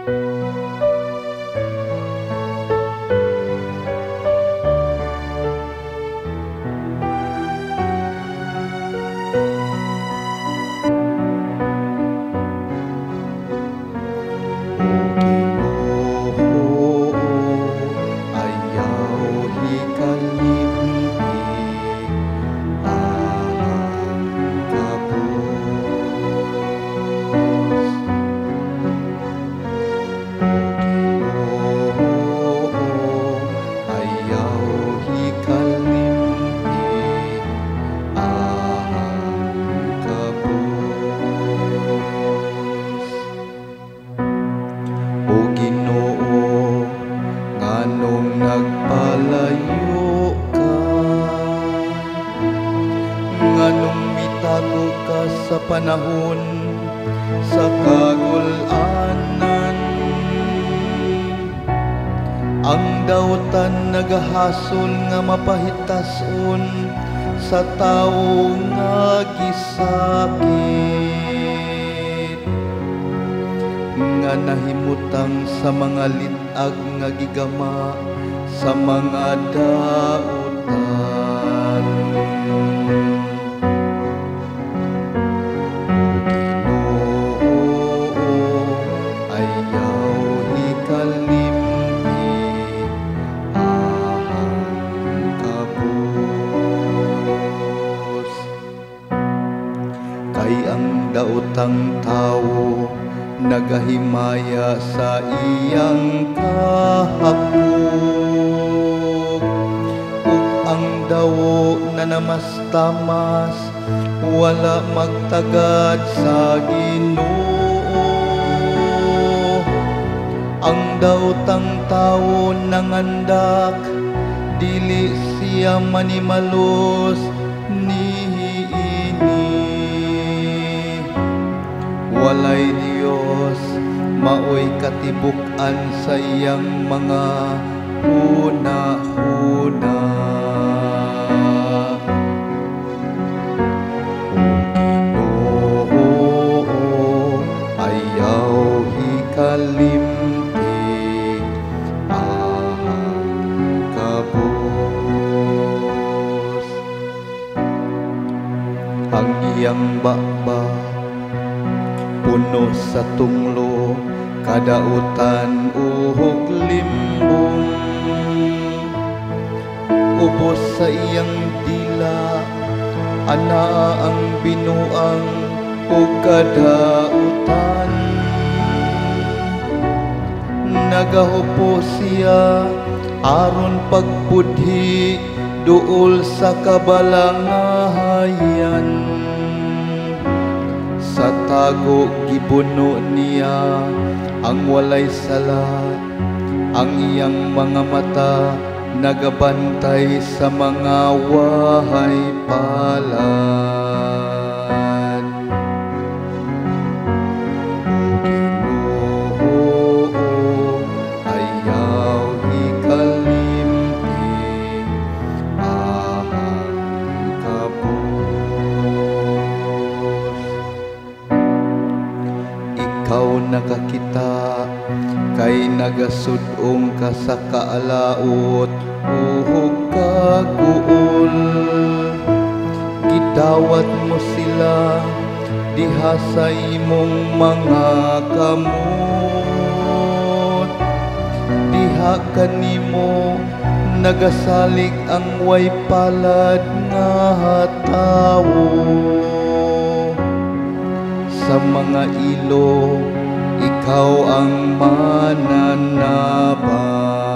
Nagpalayo ka, nganong mitago ka sa panahon sa kagul-anan. Ang dawtan nagahasol nga mapahitason sa tawo nga gisakit, nga nahimutang sa mga litag nga gigama sa mga dautan. Ginoo, ayaw hikalimti ang kabus. Kay ang daotang tawo nagahimaya sa iyang kahapon, ang dawo na namastamas wala magtagad sa Ginoo. Ang daotang tawo nangandak dili siya manimalos niini. Walay Dios maoy katibuk-an sa iyang mga huna-huna. Kalimti ang kabus. Ang iyang baba puno sa tunglo, kadautan uhog limbong. Ubos sa iyang dila, ana ang binuang o kadautan. Nagahupo siya aron pagpudhi duol sa kabalangayan. Sa tago gibuno niya ang walay sala, ang iyang mga mata nagabantay sa mga wahay palad. Ikaw nakakita kay nagasudong ka sa kaalaot, uhog kaguol. Gidawat mo sila diha sa imong mga kamot. Diha kanimo nagasalig ang way palad nga tawo. Sa mga ilog, ikaw ang mananabang.